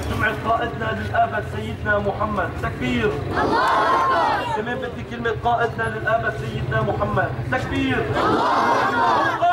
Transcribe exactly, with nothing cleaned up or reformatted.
جمعة قائدنا للأبد سيدنا محمد. تكبير. الله أكبر. كمان بدي كلمة قائدنا للأبد سيدنا محمد. تكبير. الله أكبر.